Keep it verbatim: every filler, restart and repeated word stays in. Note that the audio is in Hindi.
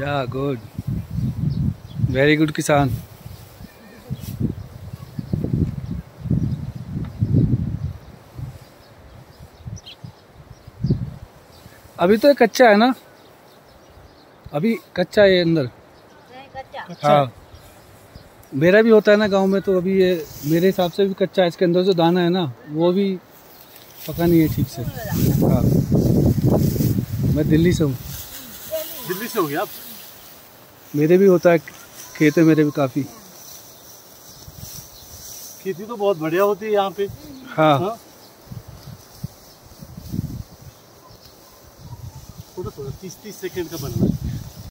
या गुड, वेरी गुड किसान। अभी तो ये कच्चा है ना, अभी कच्चा है अंदर। कच्चा। हाँ, मेरा भी होता है ना गांव में, तो अभी ये मेरे हिसाब से भी कच्चा है। इसके अंदर जो दाना है ना वो भी पका नहीं है ठीक से। हाँ, मैं दिल्ली से हूँ। दिल्ली से हो गया आप? मेरे भी होता है, खेत है मेरे भी काफ़ी। खेती तो बहुत बढ़िया होती है यहाँ पे। हाँ, हाँ? थोड़ा थोड़ा तीस तीस सेकंड का बनना है।